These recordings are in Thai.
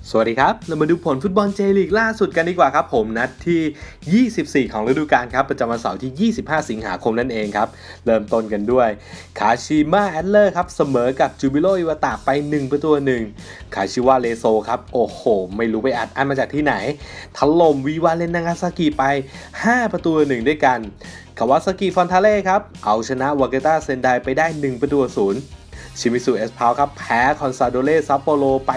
สวัสดีครับเรามาดูผลฟุตบอลเจลีกล่าสุดกันดีกว่าครับผมนัดที่ 24 ของฤดูกาลครับประจำวันเสาร์ที่ 25 สิงหาคมนั่นเองครับเริ่มต้นกันด้วยคาชิมะแอตเลอร์ครับเสมอกับจูบิโรอิวาตะไป1-1คาชิวะเรโซครับโอ้โหไม่รู้ไปอัดมาจากที่ไหนถล่มวิวาเลนนางาซากิไป5-1ด้วยกันคาวาซากิฟอนทาเล่ครับเอาชนะวาเกต้าเซนไดไปได้1-0ชิมิสุเอสพาวครับแพ้คอนซาโดเล่ซัปโปโรไป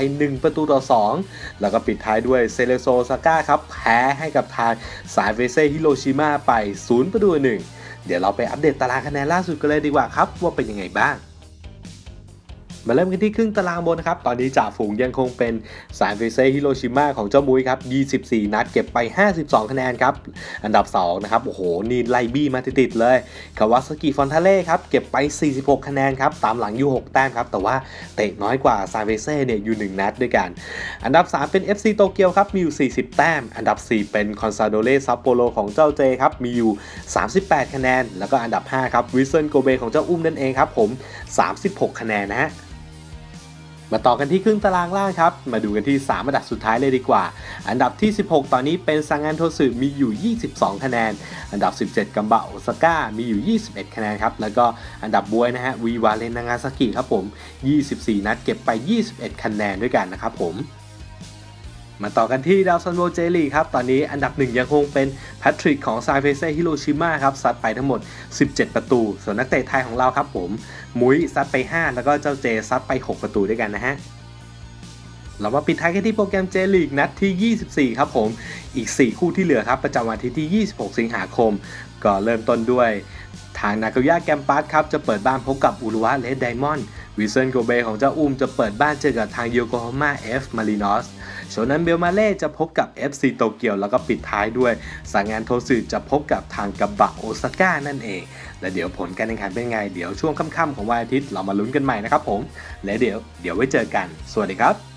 1-2แล้วก็ปิดท้ายด้วยเซเลโซซาก้าครับแพ้ให้กับทางสายเวเซ่ฮิโรชิมาไป0-1เดี๋ยวเราไปอัปเดตตารางคะแนนล่าสุดกันเลยดีกว่าครับว่าเป็นยังไงบ้างมาเริ่มกันที่ครึ่งตารางบนนะครับตอนนี้จ่าฝูงยังคงเป็นสายเฟเซ่ฮิโรชิมาของเจ้ามุ้ยครับ24นัดเก็บไป52คะแนนครับอันดับ2นะครับโอ้โหนี่ไล่บี้มาติดๆเลยคาวาซากิฟอนทาเล่ครับเก็บไป46คะแนนครับตามหลังอยู่6แต้มครับแต่ว่าเตะน้อยกว่าสายเฟเซ่เนี่ยอยู่1นัดด้วยกันอันดับ3เป็น FC โตเกียวครับมีอยู่40แต้มอันดับ4เป็นคอนซาโดเล่ซัปโปโรของเจ้าเจครับมีอยู่38คะแนนแล้วก็อันดับ5ครับวิเซนโกเบของเจ้าอุ้มนั่นเองครับผม36คะแนนนะฮะมาต่อกันที่ครึ่งตารางล่างครับมาดูกันที่3อันดับสุดท้ายเลยดีกว่าอันดับที่16ตอนนี้เป็นซางานโทสึมีอยู่22คะแนนอันดับ17กัมบะโอซาก้ามีอยู่21คะแนนครับแล้วก็อันดับบวยนะฮะวีวาเลนนางาซากิครับผม24นัดเก็บไป21คะแนนด้วยกันนะครับผมมาต่อกันที่ดาวซันโวเจลีครับตอนนี้อันดับ1ยังคงเป็นแพทริกของไซเฟเซ่ฮิโรชิมาครับซัดไปทั้งหมด17ประตูส่วนนักเตะไทยของเราครับผมมุ้ยซัดไป5แล้วก็เจ้าเจซัดไป6ประตูด้วยกันนะฮะเรามาปิดท้ายกันที่โปรแกรมเจลีกนัดที่24ครับผมอีก4คู่ที่เหลือครับประจำวันอาทิตย์ที่26สิงหาคมก็เริ่มต้นด้วยทางนาโกย่าแกมปัสครับจะเปิดบ้านพบกับอุรุวะเรดไดมอนด์วิเซนโกเบของเจ้าอุ้มจะเปิดบ้านเจอกับทางโยโกฮาม่าเอฟมารินอสโชนันเบลมาเล่จะพบกับ FC โตเกียวแล้วก็ปิดท้ายด้วยสางานโทสึจะพบกับทางกับบะโอซาก้านั่นเองและเดี๋ยวผลการแข่งขันเป็นไงเดี๋ยวช่วงค่ำๆของวันอาทิตย์เรามาลุ้นกันใหม่นะครับผมและเดี๋ยวไว้เจอกันสวัสดีครับ